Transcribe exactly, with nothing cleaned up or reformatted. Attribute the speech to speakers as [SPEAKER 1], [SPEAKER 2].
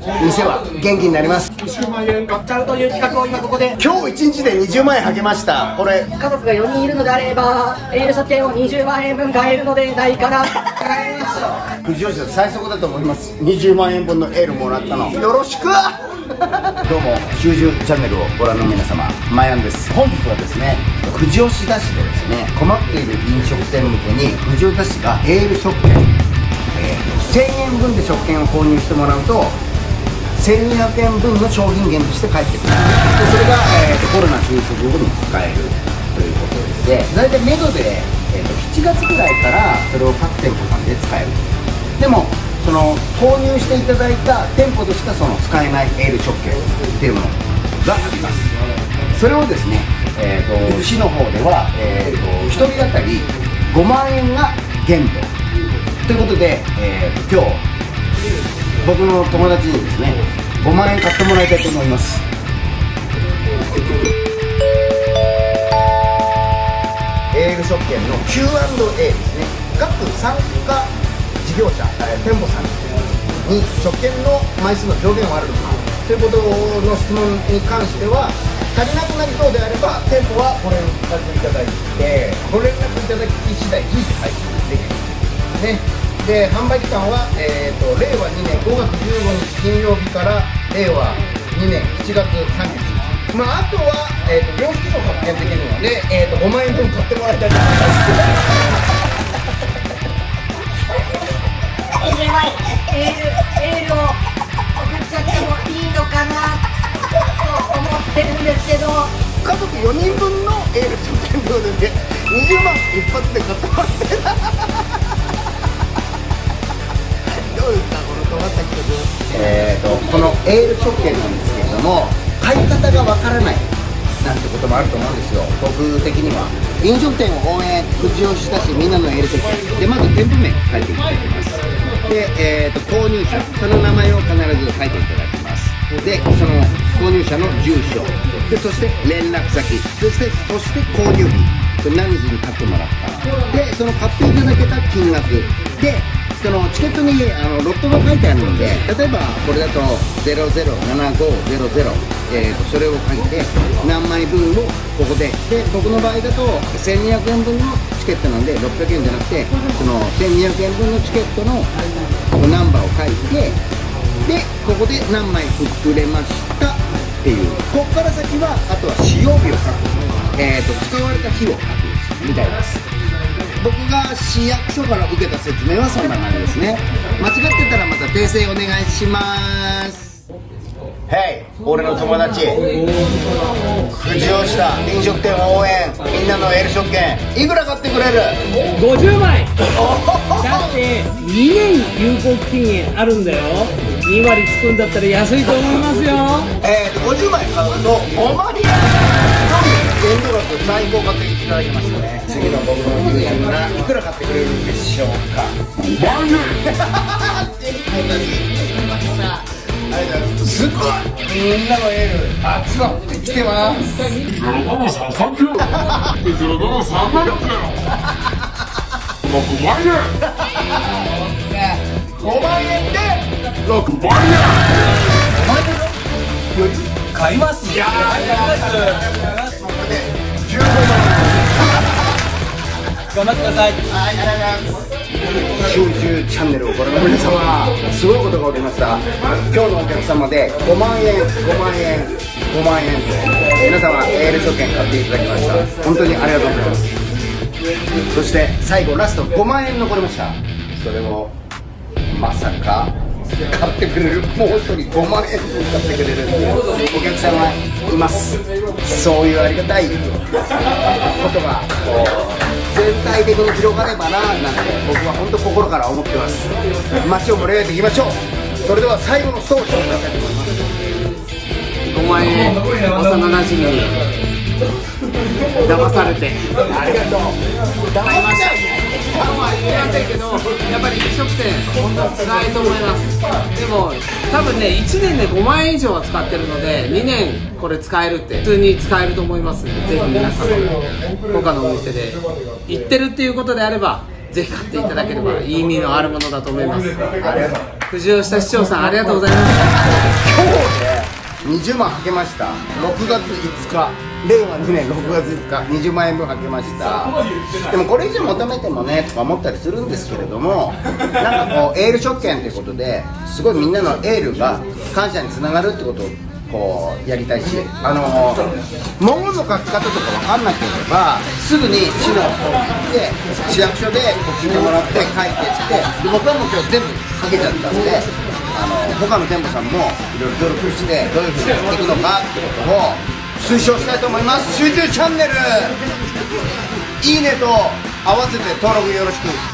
[SPEAKER 1] 店は元気になります。
[SPEAKER 2] にじゅうまんえん買っちゃうという企画を今ここで。
[SPEAKER 1] 今日いちにちでにじゅうまんえんはけました。これ
[SPEAKER 3] 家族がよにんいるのであればエール食券をにじゅうまんえんぶん買えるのでないかな。
[SPEAKER 1] 富士吉田最速だと思います。にじゅうまんえんぶんのエールもらったのよろしく。どうも習字チャンネルをご覧の皆様、まやんです。本日はですね、富士吉田市でですね、困っている飲食店向けに富士吉田市がエール食券、えー、せんえんぶんで食券を購入してもらうとせんにひゃくえんぶんの商品券として返ってくる。でそれが、えー、とコロナ収束後に使えるということで、大体目処で、えー、としちがつぐらいからそれを各店舗さんで使える。でもその購入していただいた店舗でしかその使えないエール食券っていうものがあります。それをですね、えー、と市の方では、えー、とひとり当たりごまんえんが限度ということで、えー、と今日僕の友達にですねごまんえん買ってもらいたいと思います。エール食券の キューアンドエー ですね。各参加事業者、えー、店舗さんに食券の枚数の上限はあるのかということの質問に関しては、足りなくなりそうであれば店舗はご連絡いただいて、ご連絡いただき次第随時配信できるですね。で販売期間は、えー、とれいわにねんごがつじゅうごにち金曜日かられいわにねんしちがつさんじゅういちにち、まあ、あとは、えー、と良識の発見できるので、えー、とごまんえんぶん買ってもらいたいと思います。
[SPEAKER 3] エール、エールを送っちゃってもいいのかなと思ってるんですけど、
[SPEAKER 1] 家族よにんぶんのエール食券料でにじゅうまん一発で買ってもらってどうですかこの止まった企画。えーとこのエール食券なんですけれども、買い方がわからないなんてこともあると思うんですよ。僕的には飲食店を応援、富士吉田市みんなのエール食券で、まず店舗名書いていただきます。で、えー、と購入者、その名前を必ず書いていただきます。でその購入者の住所で、そして連絡先、そしてそして購入日、これ何時に買ってもらったで、その買っていただけた金額で、そのチケットにあのロットが書いてあるので、例えばこれだとゼロゼロななごゼロゼロ、えー、とそれを書いて何枚分をここで、で僕の場合だとせんにひゃくえんぶんのチケットなんでろっぴゃくえんじゃなくて、そのせんにひゃくえんぶんのチケットのナンバーを書いて、でここで何枚売れましたっていう、ここから先はあとは使用日を書く、えー、と使われた日を書くみたいです。僕が市役所から受けた説明はそんな感じですね。間違ってたらまた訂正お願いします。ヘイ、俺の友達、富士吉田飲食店応援みんなのエール食券いくら買ってくれる？
[SPEAKER 4] ごじゅうまい。だってにねん有効期限あるんだよ。にわりつくんだったら安いと思いますよ。
[SPEAKER 1] えーとごじゅうまい買うとごまんえん限度額最高買っていただきましたね。次の僕の友人がいくら買ってくれるんでしょうか。ごまんえんすごい、みんなのエール集まってきてます。ゼロごのさんさんゼロゼロごのさんななゼロごまんえんごまんえんでろくまんえんごまんえん
[SPEAKER 2] 買います。いやーこれでじゅうごまん頑張ってください。はい、ありがとうございます。
[SPEAKER 1] 集中チャンネルをご覧の皆様、すごいことが起きました。今日のお客様でごまんえんごまんえんごまんえんと皆様エール食券買っていただきました。本当にありがとうございます。そして最後ラストごまんえん残りました。それをまさか買ってくれる、もう一人ごまんえん分買ってくれるお客さんはいます。そういうありがたいことがこう全体的に広がればななんて僕は本当心から思ってます。街を盛り上げていきましょう。それでは最後のストーリーを紹介したいと思います。ごまんえん幼なじみに騙されてありがとう。騙しちゃうね。まあ言えませんけど、やっぱり飲食店本当は辛いと思います。でも多分ねいちねんでごまんえん以上は使ってるので、にねんこれ使えるって普通に使えると思いますので、ぜひ皆様他のお店で行ってるっていうことであればぜひ買っていただければいい意味のあるものだと思います。ありがとう。
[SPEAKER 4] 浮上した市長さんありがとうございます。
[SPEAKER 1] 今日でにじゅうまんはけました。ろくがついつか、れいわにねんろくがついつか、にじゅうまんえんぶんはけました。でもこれ以上求めてもねとか思ったりするんですけれども、なんかこうエール食券ということですごいみんなのエールが感謝につながるってことをこうやりたいし、あのー、文言の書き方とか分かんなければすぐに市の方に行って市役所でこう聞いてもらって書いてってで僕はもう今日全部書けちゃったんで、あのー、他の店舗さんもいろいろ努力してどういうふうにやっていくのかってことを推奨したいと思います。集中チャンネルいいねと合わせて登録よろしく。